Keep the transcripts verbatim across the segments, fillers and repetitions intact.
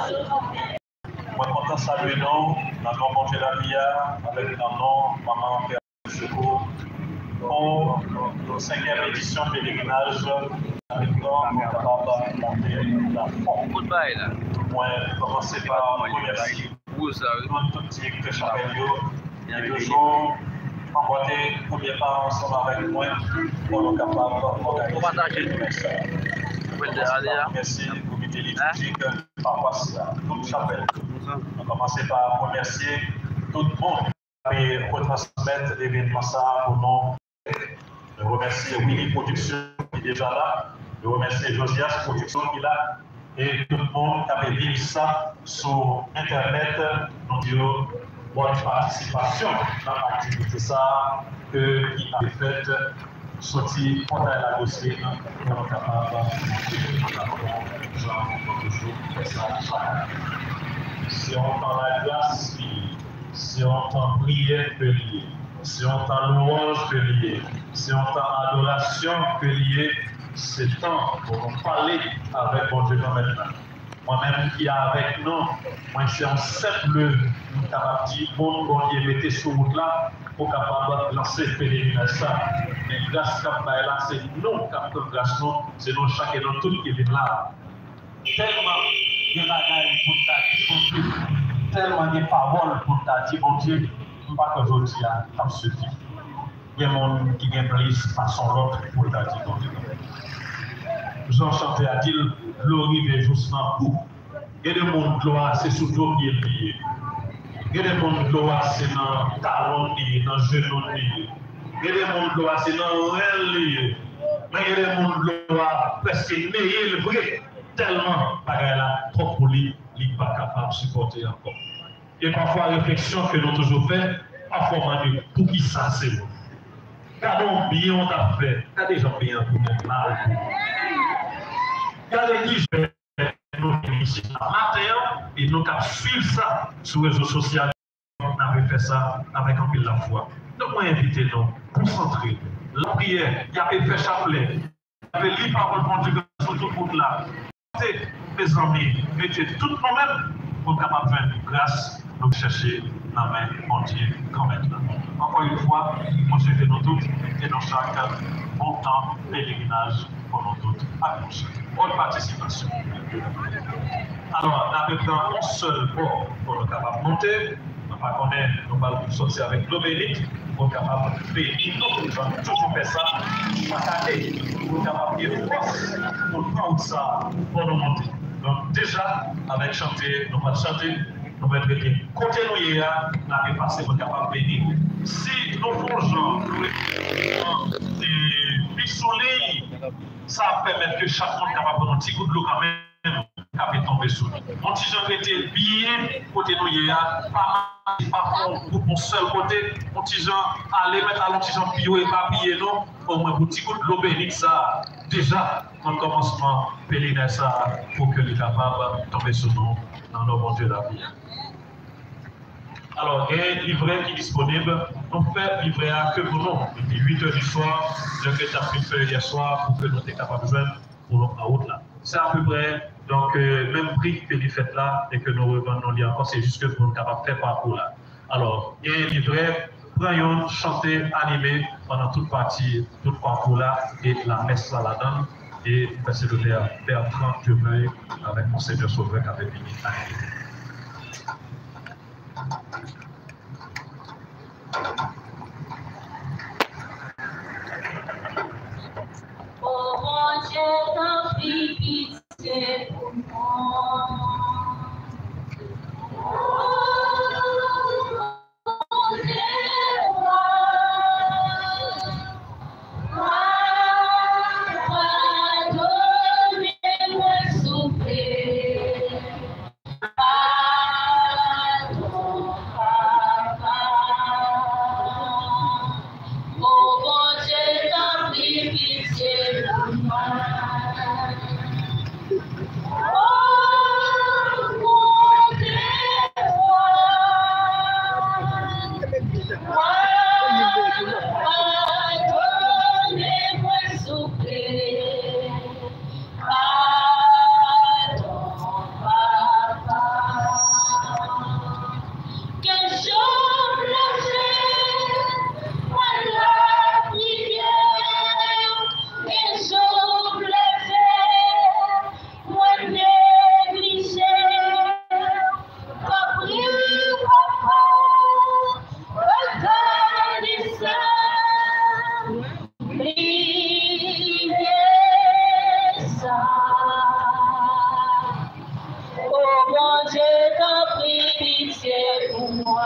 Moi, content de saluer nous, dans le nom de la vie, avec le nom Maman Père de Secours, pour la cinquième édition de pèlerinage, avec nous, on est capable de monter la forme. Goodbye, là. Moi, commencer par remercier tout le petit que chapelle, et toujours emboîter premier pas ensemble avec moi, pour nous capables d'organiser le message. Merci au comité liturgique par Pascal, toute chapelle. On commence par remercier tout le monde qui retransmettre l'événement ça pour nous. Je remercie Willy Production qui est déjà là. Je remercie Josias Production qui est là. Et tout le monde qui a vu ça sur Internet. Nous disons bonne participation dans l'activité ça que qui a fait sortir contre la dossier pour nous capables de Jean toujours fait ça chaque année. Si on entend la grâce, si on entend prière, peut lier. Si on entend louange, peut lier. Si on entend adoration, peut lier. C'est temps pour nous parler avec mon Dieu maintenant. Moi-même qui est avec nous, moi c'est un simple capable de dire, bon, bon, Dieu mettez sur route là, pour capable de lancer le pèlerinage ça. Mais grâce à là, c'est nous qui avons grâce nous, c'est nous chacun de tous qui viennent là. Tellement de bagailles pour ta dire, tellement de paroles pour ta dire, bon Dieu, je ne pas que je dis, ça suffit. Il y a des gens qui ont plus façon l'autre pour ta dire, bon Dieu. Jean chanté à dire, l'orive est juste dans le bout. Il y a des gens qui ont c'est sous le pied lié. Il y a des gens qui ont c'est dans le talon lié, dans le genou lié. Il y a des gens qui ont c'est dans le réel lié. Mais il y a des gens qui ont presque néé le vrai. Tellement, pareil là, trop pour lui, il n'est pas capable de supporter encore. Et parfois, la réflexion que nous toujours fait, parfois, on dit, pour qui ça c'est bon? Regardons bien, on a fait. Regardez les gens bien pour nous mal. Regardez qui fait nous ici matin et nous avons suivi ça sur les réseaux sociaux. On avait fait ça avec un peu de la foi. Donc, moi, invitez nous, concentrer. La prière, il y avait fait chapelet, il y avait lu parole de Dieu sur tout le monde là. Mes amis, mettez tout nous-mêmes pour être capable de faire une grâce, nous chercher la main entière quand même. Encore une fois, moi je fais nous toutes et dans chaque bon temps pèlerinage pour nous toutes à tous. Bonne participation. Alors, nous avons un seul bord pour nous capable de monter. Nous ne connaissons pas, nous allons sortir avec l'obélique pour être capable de bénir. Nous allons toujours faire ça chaque année pour être capable de force pour prendre ça pour nous monter. Donc, déjà, avec chanter, nous allons chanter, nous allons être côté nous hier, nous allons passer pour être capable de bénir. Si nous faisons des soleil, ça permet que chaque monde est capable de prendre un petit coup de l'eau quand même. Qui tomber sur nous. Mon petit Jean était bien côté nous hier, pas pour mon seul côté. Mon petit Jean allait mettre à mon petit Jean pio et pas piller non, au moins pour petit coup de l'eau bénite ça. Déjà, en commencement, pèlerinage ça pour que les capables de tomber sur nous dans nos bon Dieu la vie. Alors, il y a un livret qui est disponible. On fait livrer à que pour nous. Depuis huit heures du soir, je fais ta prise hier soir pour que nous soyons capables de joindre pour la route là. C'est à peu près, donc, euh, même prix que les fêtes là et que nous revendons là encore, c'est juste que pour nous capables de faire parcours là. Alors, il y a un livret, prenons, chanter, animer pendant toute partie, tout parcours là et la messe là là-dedans. Et c'est le père Bertrand Dieuveuil avec Monseigneur Sauveur qui avait fini à animer. Oh mon Dieu, t'as pris pitié pour moi. Oh mon Dieu, moi, moi, pardonnez-moi souffrir. Pardonnez-moi bon Dieu, t'as pris pitié pour moi.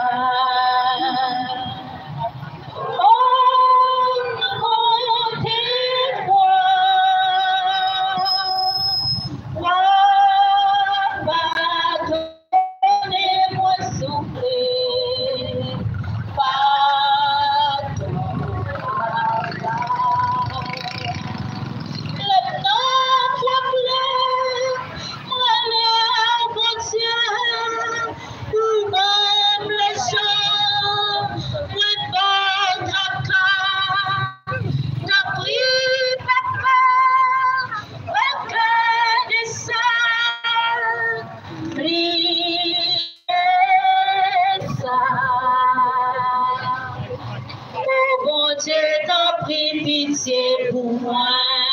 Pitié pour moi.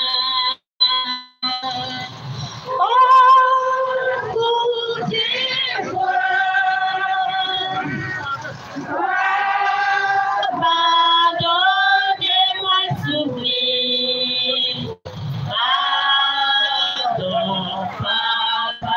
Oh, pour tes voix, pardonnez-moi souffrir. Pardon, papa.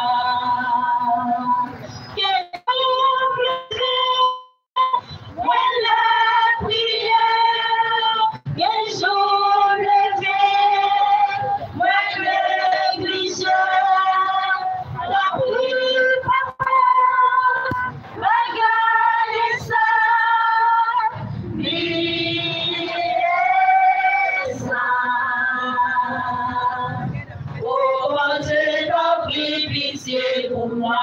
Que ton plaisir, voilà la prière. Que jour levé, moi négligé, la pluie papa, regardez ça, mille ça. Oh Dieu, t'as pris pitié pour moi.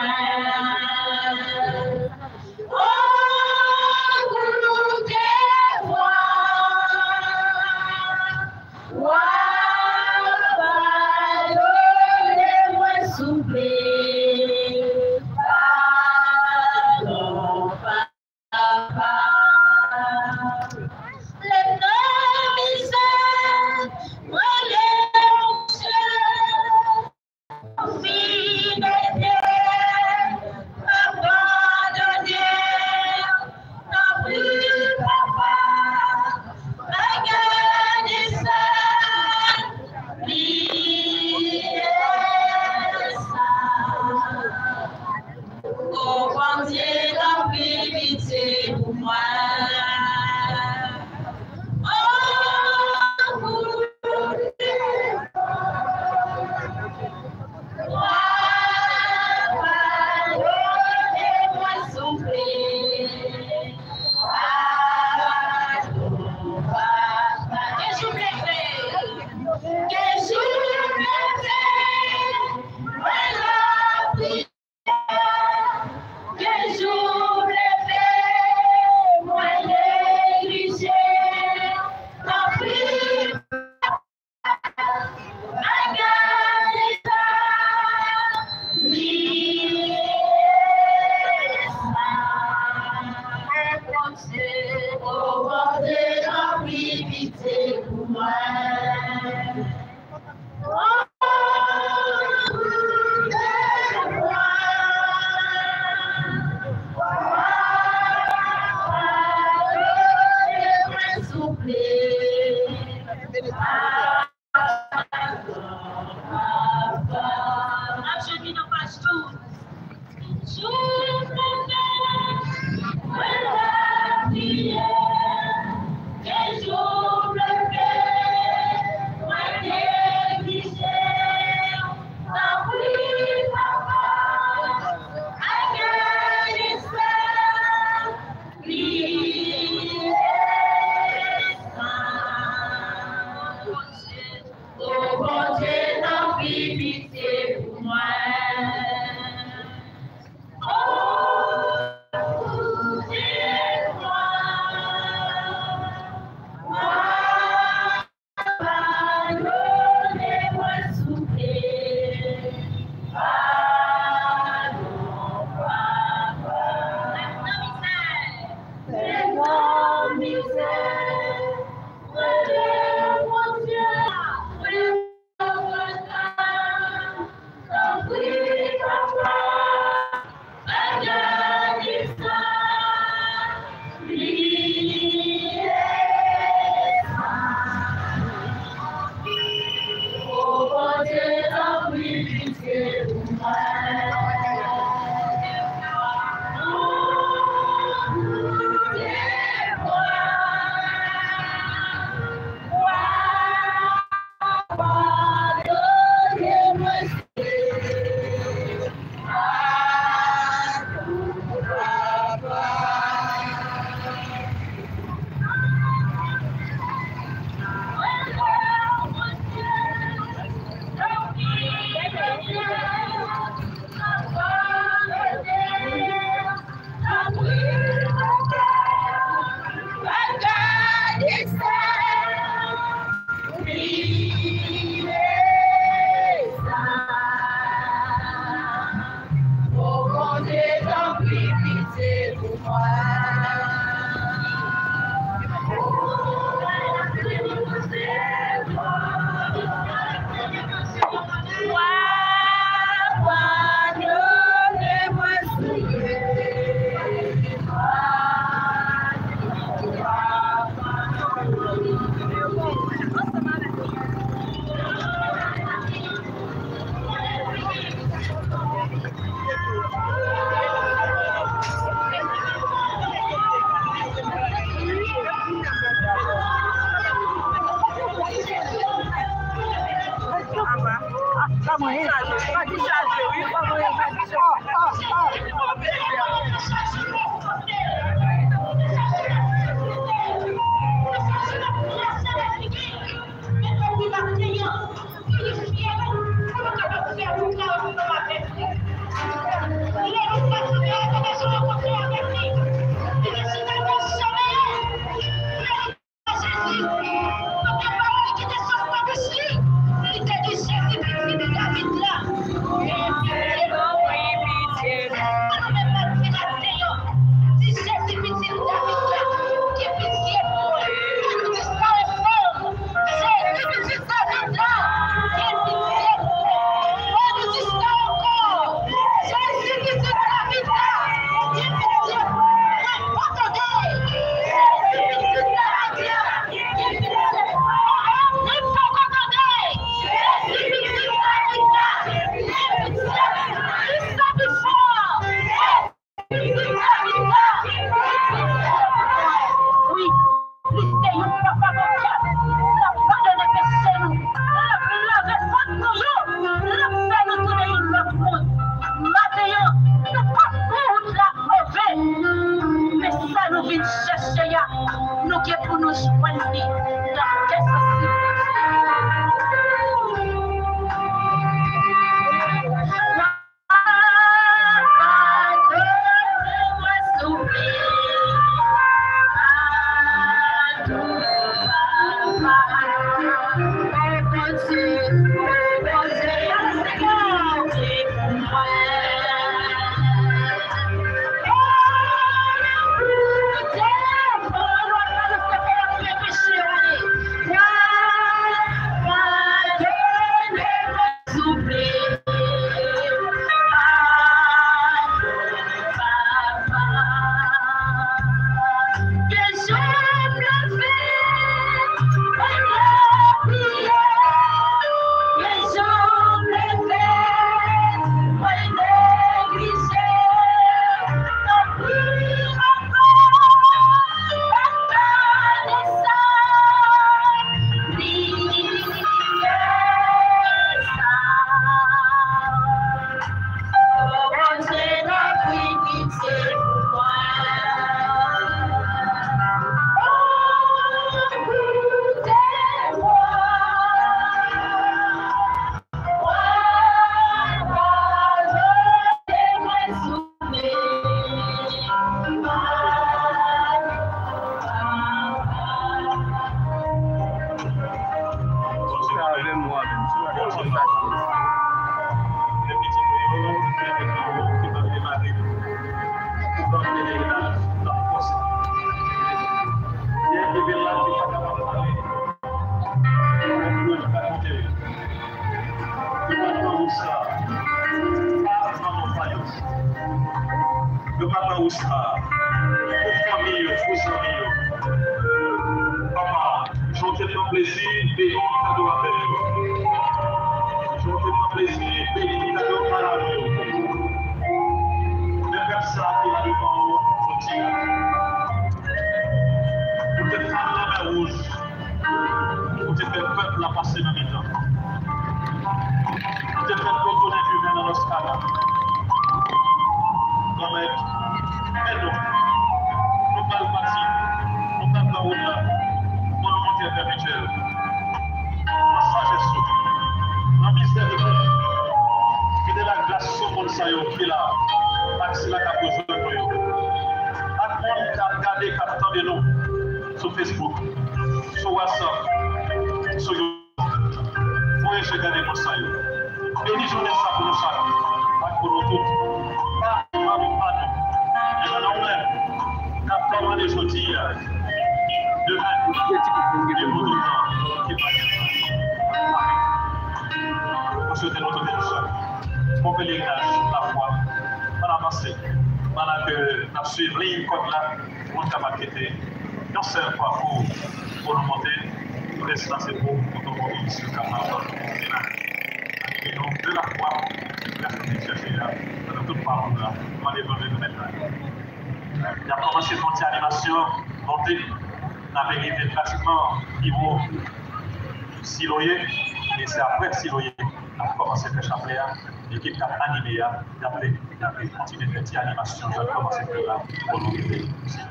Siloyer, et c'est après Siloyer a commencé à faire chapelet, l'équipe qui a animé, d'après continuer de faire animation, j'ai commencé à faire là pour nous aider.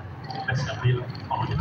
Merci à vous, on vous dit.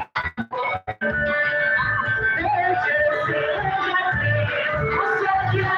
Yeah.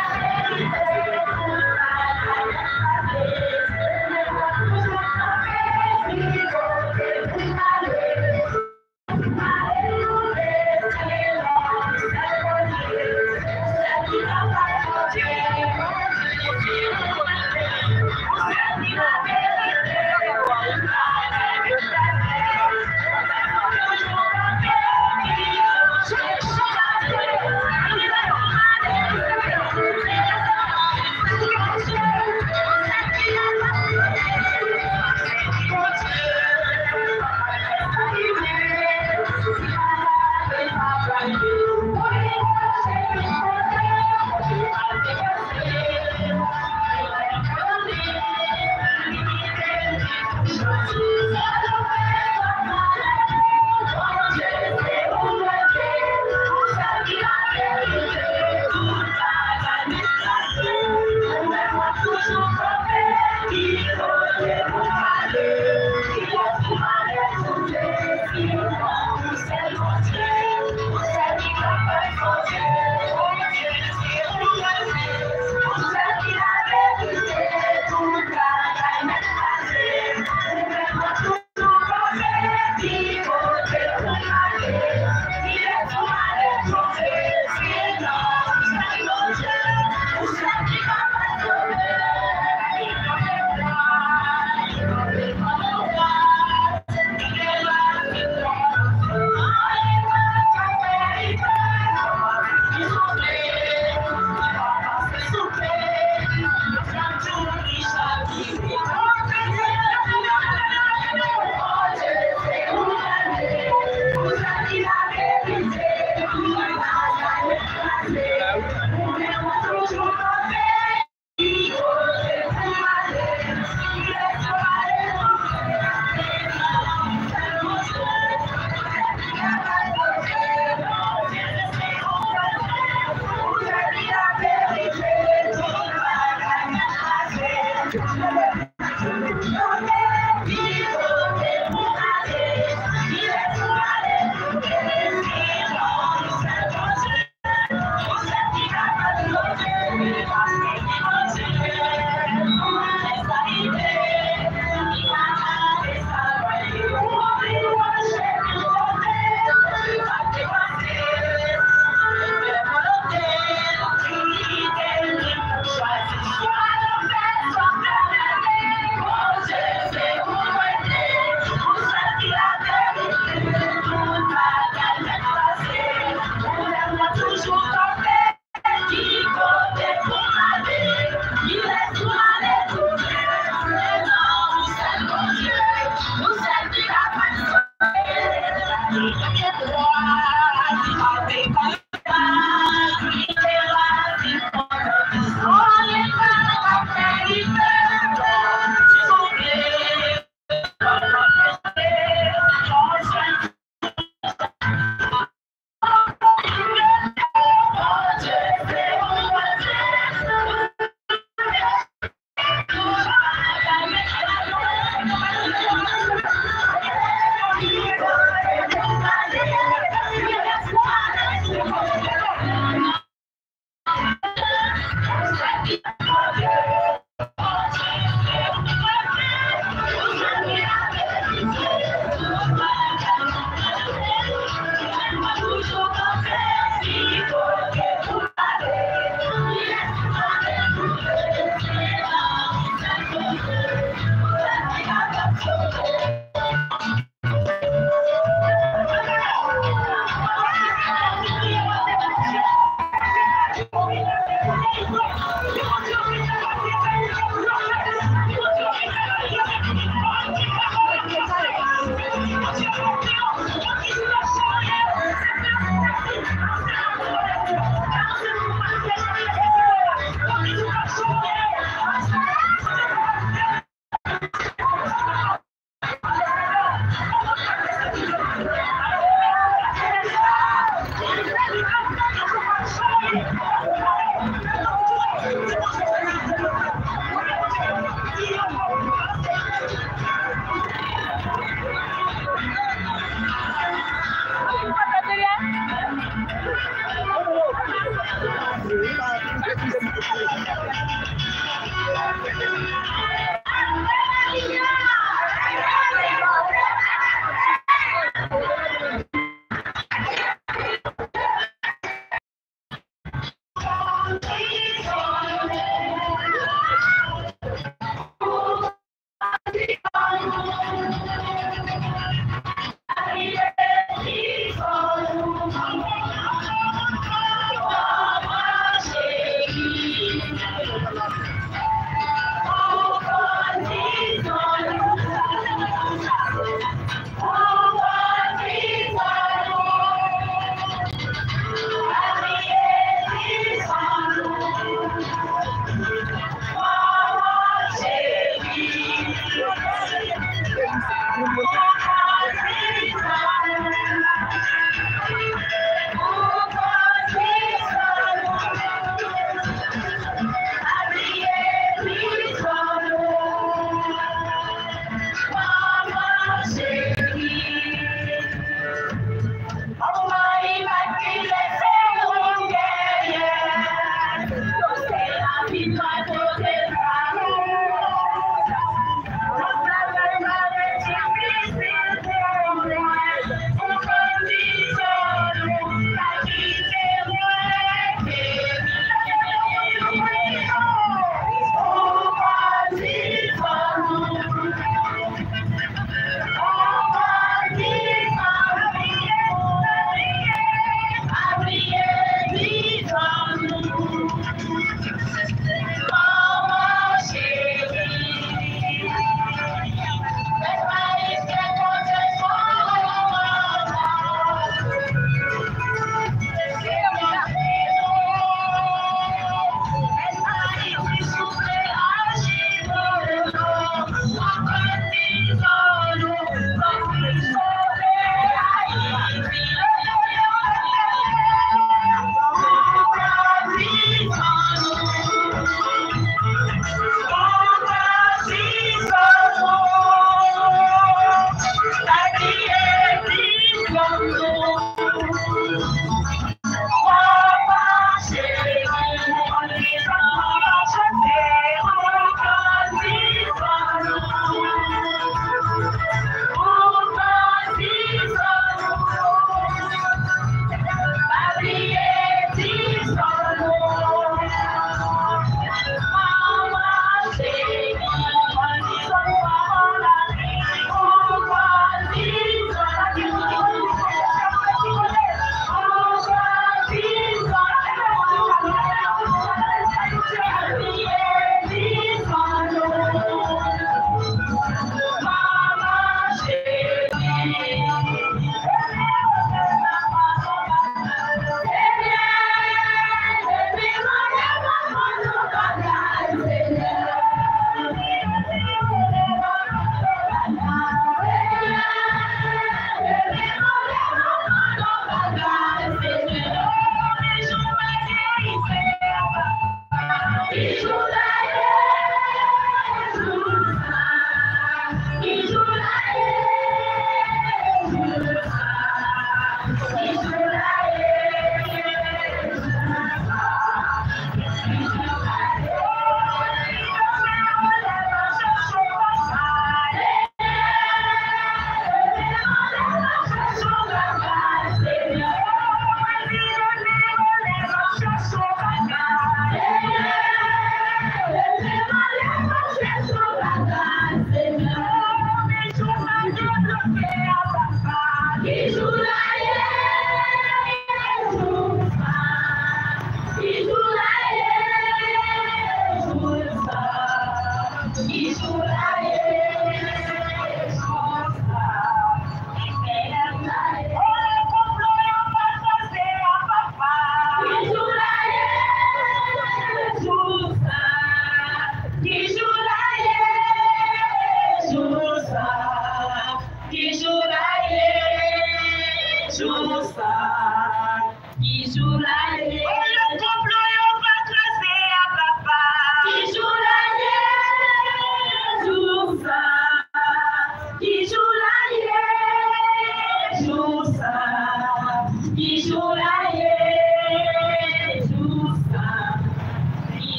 Thank you.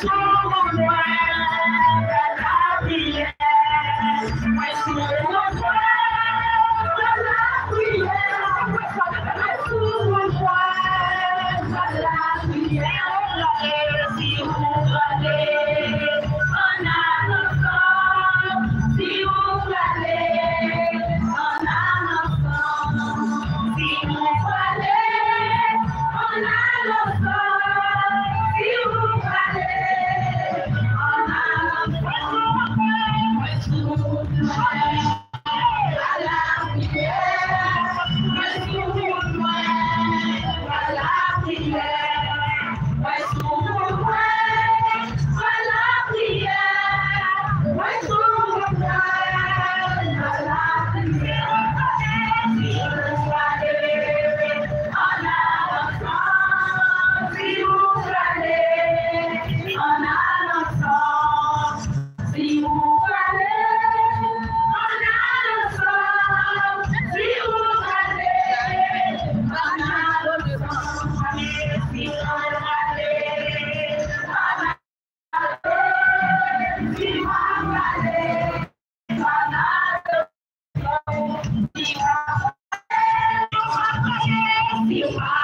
You are